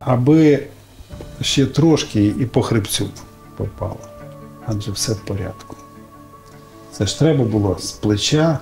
аби ще трошки і по хребцю попало, адже все в порядку. Це ж треба було з плеча,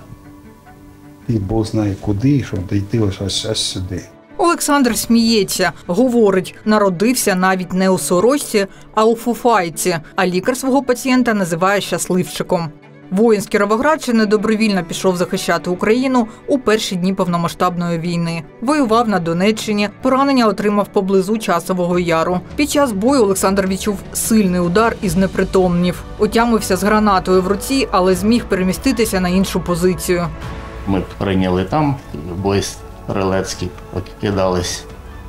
і Бог знає куди, щоб дійти аж сюди. Олександр сміється, говорить, народився навіть не у сорочці, а у фуфайці, а лікар свого пацієнта називає щасливчиком. Воїн з Кіровоградщини добровільно пішов захищати Україну у перші дні повномасштабної війни. Воював на Донеччині, поранення отримав поблизу Часового Яру. Під час бою Олександр відчув сильний удар і знепритомнів. Отямився з гранатою в руці, але зміг переміститися на іншу позицію. Ми прийняли там бой стрілецький, кидались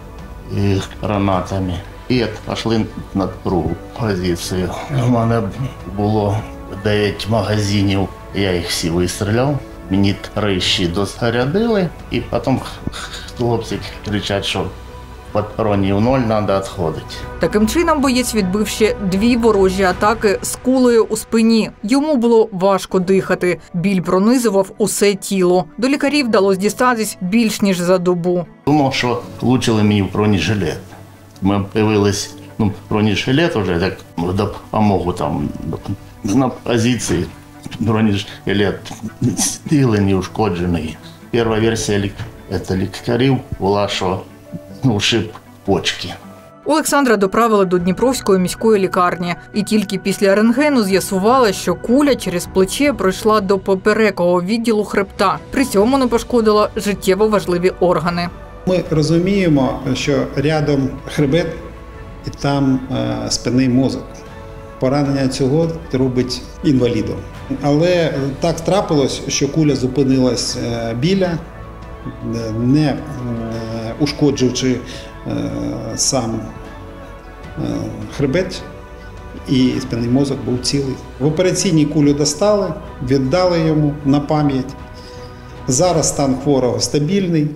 гранатами і пішли на другу позицію. У мене було 9 магазинів, я їх всі вистріляв. Мені 3 ще дозарядили, і потім хлопці кричать, що патронів 0, треба відходити. Таким чином боєць відбив ще 2 ворожі атаки з кулею у спині. Йому було важко дихати, біль пронизував усе тіло. До лікарів вдалося дістатись більш ніж за добу. Думав, що влучили мені в бронежилет. Ми появились, бронежилет вже так допомогу там на позиції. Бронежилет цілий, неушкоджений. Перша версія лікарів була, що ушиб почки. Олександра доправили до Дніпровської міської лікарні. І тільки після рентгену з'ясували, що куля через плече пройшла до поперекового відділу хребта. При цьому не пошкодила життєво важливі органи. Ми розуміємо, що рядом хребет і там спинний мозок. Поранення цього робить інвалідом. Але так трапилось, що куля зупинилась біля, не ушкоджуючи сам хребет, і спинний мозок був цілий. В операційній кулю достали, віддали йому на пам'ять. Зараз стан хворого стабільний,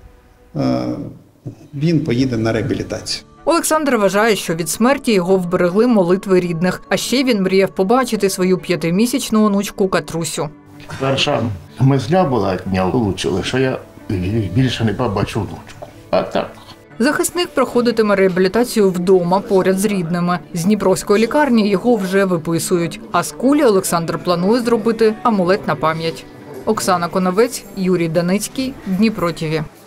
він поїде на реабілітацію. Олександр вважає, що від смерті його вберегли молитви рідних. А ще він мріяв побачити свою 5-місячну онучку Катрусю. Перша мисля була від нього влучили, що я більше не побачу внучку. А так. Захисник проходитиме реабілітацію вдома поряд з рідними. З Дніпровської лікарні його вже виписують. А з кулі Олександр планує зробити амулет на пам'ять. Оксана Коновець, Юрій Даницький, Дніпро ТВ.